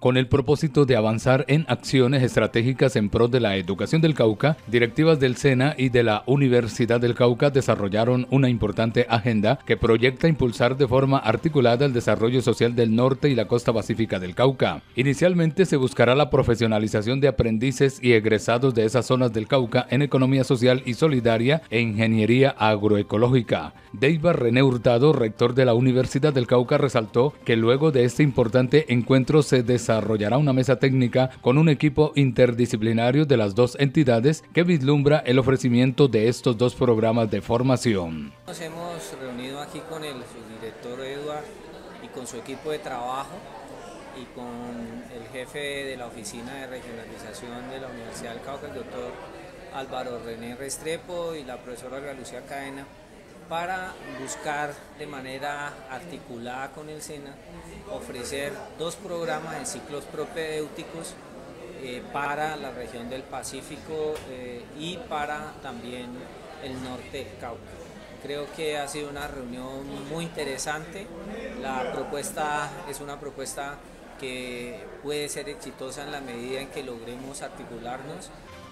Con el propósito de avanzar en acciones estratégicas en pro de la educación del Cauca, directivas del SENA y de la Universidad del Cauca desarrollaron una importante agenda que proyecta impulsar de forma articulada el desarrollo social del norte y la costa pacífica del Cauca. Inicialmente se buscará la profesionalización de aprendices y egresados de esas zonas del Cauca en economía social y solidaria e ingeniería agroecológica. Deibar René Hurtado, rector de la Universidad del Cauca, resaltó que luego de este importante encuentro se desarrollará una mesa técnica con un equipo interdisciplinario de las dos entidades que vislumbra el ofrecimiento de estos dos programas de formación. Nos hemos reunido aquí con el subdirector Eduard y con su equipo de trabajo y con el jefe de la oficina de regionalización de la Universidad del Cauca, el doctor Álvaro René Restrepo, y la profesora Olga Lucía Cadena, para buscar de manera articulada con el SENA ofrecer dos programas en ciclos propedéuticos para la región del Pacífico y para también el norte del Cauca. Creo que ha sido una reunión muy interesante. La propuesta es una propuesta que puede ser exitosa en la medida en que logremos articularnos